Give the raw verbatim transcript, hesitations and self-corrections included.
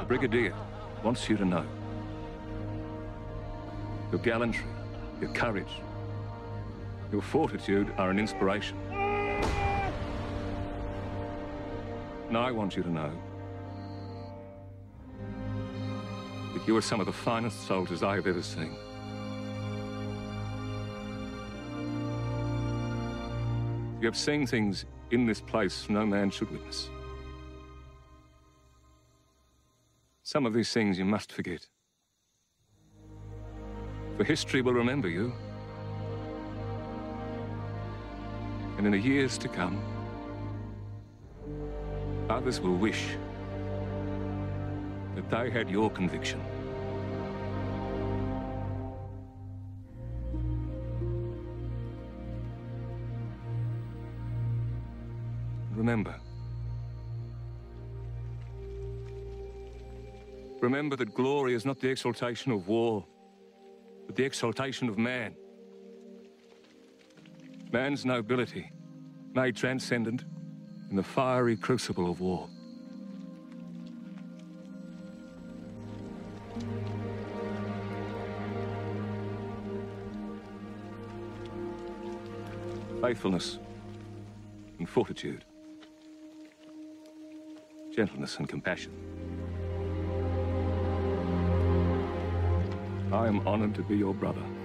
Brigadier wants you to know. Your gallantry, your courage, your fortitude are an inspiration. And I want you to know that you are some of the finest soldiers I have ever seen. You have seen things in this place no man should witness. Some of these things you must forget. For history will remember you. And in the years to come, others will wish that they had your conviction. Remember. Remember that glory is not the exaltation of war, but the exaltation of man. Man's nobility, made transcendent in the fiery crucible of war. Faithfulness and fortitude. Gentleness and compassion. I am honored to be your brother.